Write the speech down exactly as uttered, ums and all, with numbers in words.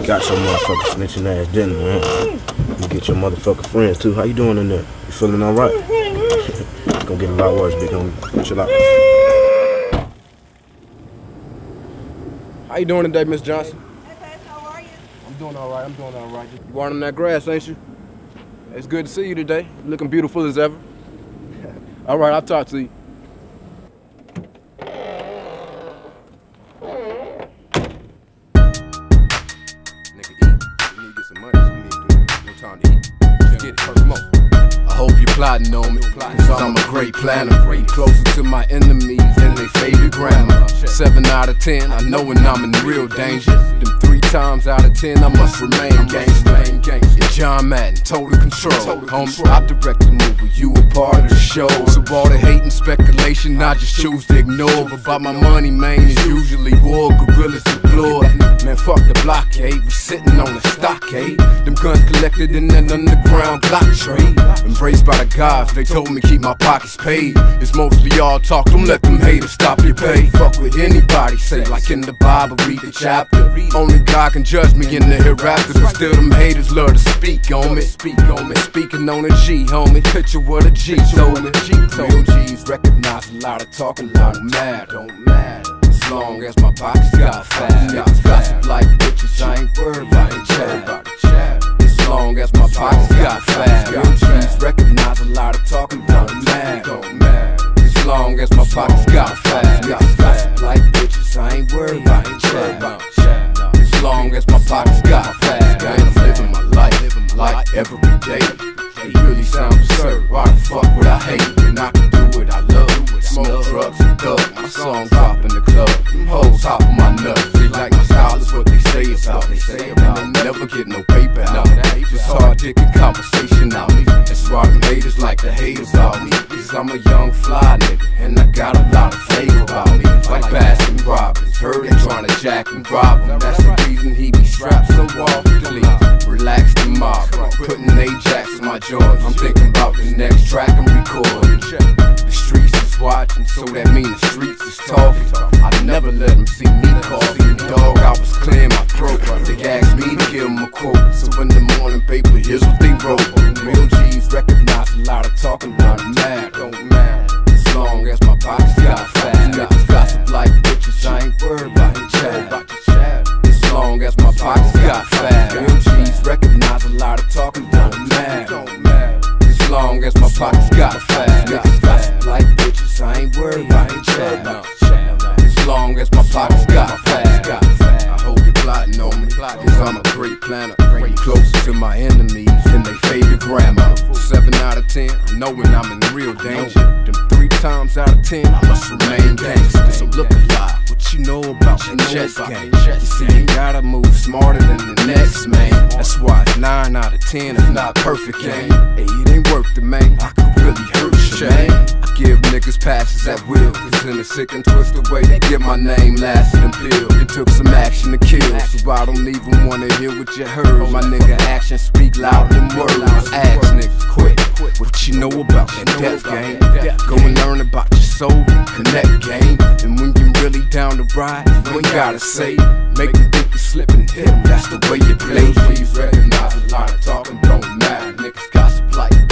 got your motherfucking snitching ass, didn't man? You get your motherfucking friends too. How you doing in there? You feeling alright? It's gonna get a lot worse, big homie. Chill out. How you doing today, Miss Johnson? Hey, Pass, how are you? I'm doing alright, I'm doing alright. You watering that grass, ain't you? It's good to see you today. You're looking beautiful as ever. Alright, I'll talk to you. I hope you're plotting on me, cause I'm a great planner. Closer to my enemies than they favorite grandma. Seven out of ten, I know when I'm in real danger. Them three times out of ten, I must remain gangster. It's John Madden, total control. Homie, I direct the movie, you a part of the show. So all the hate and speculation, I just choose to ignore. But by my money, man, is usually war, gorillas deployed. Man, fuck the blockade, we sitting on the stockade. Them guns collected in that underground block trade. Embraced by the gods, they told me keep my pockets paid. It's mostly all talk, don't let them haters stop your pay. Fuck with anybody, say like in the Bible, read the chapter. Only God can judge me in the hereafter, but still them haters love to speak on me. Speak on me, speaking on a G, homie. Picture what a G told me. Real G's recognize a lot of talking, a lot of mad, don't matter. As long as my pockets got fat, niggas gossip like bitches, I ain't worried about the chat. As long as my pockets got fat, real G's recognize a lot of talking, don't matter. As long as my pockets got fat, niggas gossip like bitches, I ain't worried about the chat. As long as my pockets got fat, I ain't living my life, like every day. It really sounds absurd, why the fuck would I hate when I can do what I love? Smoke drugs and thug, my song pop in the club. Them hoes hop on my nuts, they like my style is what they say about. They say about me, never get no paper out. Just hard dicking conversation out me. That's why them haters like to hate about me. Cause I'm a young fly nigga, and I got a lot of flavor about me. Like Baskin Robbins, heard him trying to jack and rob him. That's the reason he be strapped so often. Relax the mob, putting Ajax in my jaws. I'm thinking about the next track I'm recording. The streets is watching, so that mean the streets is talking. I never let them see me coughing. Dog, I was clearing my throat. They asked me to give them a quote. So in the morning paper, here's what they wrote. Real G's recognize a lot of talking, not mad, don't matter. As long as my pockets got fat, niggas gossip like bitches, I ain't worried about the chat. As long as my pockets got fat, real G's recognize a lot of talking, don't matter. As long as my pockets got fat, niggas gossip like bitches, I ain't worried about the chat. As long as my pockets got fat, I hope you're plotting on me, cause I'm a great planner. Closer to my enemies than they favorite grandma. Seven out of ten, I know when I'm in real danger. Them three times out of ten, I must remain gangster. So look alive, what you know about the chess game? You see, you gotta move smarter than the next man. That's why it's nine out of ten, if not perfect game. Hey, it ain't worth the man, I could really hurt you, man. I give niggas passes at will, cause in a sick and twisted way they get my name lasted and peeled. It took some action to kill, so I don't even wanna hear what you heard. My nigga actions speak louder than words. Ask niggas quick, what you know about that death game? Go and learn about your soul and connect game. And when you really down to ride, you ain't gotta say. Make them think you slip and hit them, that's the way you play. Please recognize a lot of talking don't matter. Niggas gossip like